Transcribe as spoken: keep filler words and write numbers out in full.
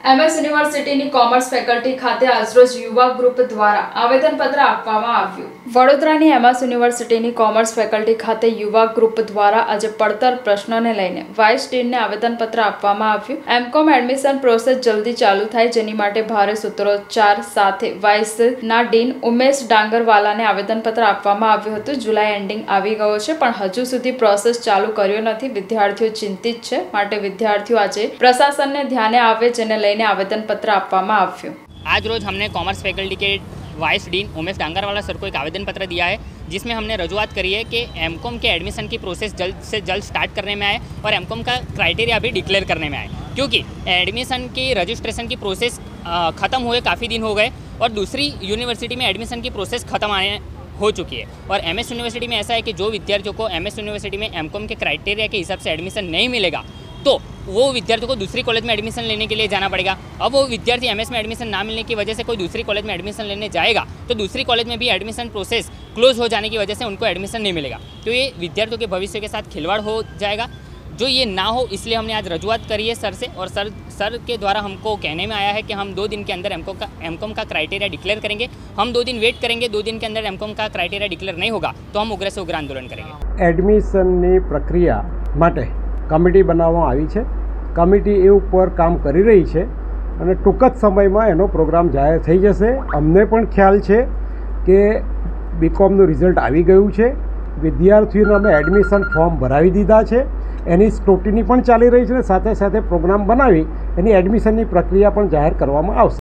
MS યુનિવર્સિટીની commerce faculty ખાતે આજરોજ યુવા ગ્રુપ દ્વારા આવેદનપત્ર આપવામાં આવ્યું। વડોદરાની એમએસ યુનિવર્સિટીની કોમર્સ ફેકલ્ટી ખાતે યુવા ગ્રુપ દ્વારા આજે પડતર પ્રશ્નોને લઈને વાઇસ ડીનને આવેદનપત્ર આપવામાં આવ્યું। એમકોમ એડમિશન પ્રોસેસ જલ્દી ચાલુ થાય જેની માટે ભારે સૂત્રોચ્ચાર સાથે વાઇસના ડીન ઉમેશ ડાંગરવાલાને આવેદનપત્ર આપવામાં આવ્યું હતું। જુલાઈ એન્ડિંગ આવી ગયો છે પણ હજુ સુધી પ્રોસેસ ચાલુ કર્યો નથી। વિદ્યાર્થીઓ ચિંતિત છે, માટે વિદ્યાર્થીઓ આજે પ્રશાસનને ધ્યાને આવે જેને લઈને आवेदन पत्र आपवामां आव्युं। आज रोज हमने कॉमर्स फैकल्टी के vice dean Umesh Dangarwala sir को एक आवेदन पत्र दिया है, जिसमें हमने रजूआत करी है कि एमकॉम के एडमिशन की प्रोसेस जल्द से जल्द स्टार्ट करने में आए और एमकॉम का क्राइटेरिया भी डिक्लेयर करने में आए, क्योंकि एडमिशन की रजिस्ट्रेशन की प्रोसेस ख़त्म हुए काफ़ी दिन हो गए और दूसरी यूनिवर्सिटी में एडमिशन की प्रोसेस ख़त्म आने हो चुकी है। और एमएस यूनिवर्सिटी में ऐसा है कि जो विद्यार्थियों को एमएस यूनिवर्सिटी में एमकॉम के क्राइटेरिया के हिसाब से एडमिशन नहीं मिलेगा तो वो विद्यार्थी को दूसरी कॉलेज में एडमिशन लेने के लिए जाना पड़ेगा। अब वो विद्यार्थी एमएस में एडमिशन ना मिलने की वजह से कोई दूसरी कॉलेज में एडमिशन लेने जाएगा तो दूसरी कॉलेज में भी एडमिशन प्रोसेस क्लोज हो जाने की वजह से उनको एडमिशन नहीं मिलेगा, तो ये विद्यार्थियों के भविष्य के साथ खिलवाड़ हो जाएगा। जो ये ना हो इसलिए हमने आज रजूआत करी है सर से, और सर सर के द्वारा हमको कहने में आया है कि हम दो दिन के अंदर एमकॉम का एमकॉम का क्राइटेरिया डिक्लेयर करेंगे। हम दो दिन वेट करेंगे, दो दिन के अंदर एमकॉम का क्राइटेरिया डिक्लेयर नहीं होगा तो हम उग्र से उग्र आंदोलन करेंगे। एडमिशननी प्रक्रिया माटे कमिटी बनाववामां आवी छे। कमिटी ए उपर काम करी रही है और टूंक ज समय में एनो प्रोग्राम जाहिर थई जशे। अमने पण ख्याल है कि बीकॉमनु रिजल्ट आवी गयुं छे, विद्यार्थीओने अमे एडमिशन फॉर्म भरावी दीधा है, एनी स्क्रूटिनी पण चाली रही है, साथे साथे प्रोग्राम बनावी एनी एडमिशननी प्रक्रिया पण जाहिर करवामां आवशे।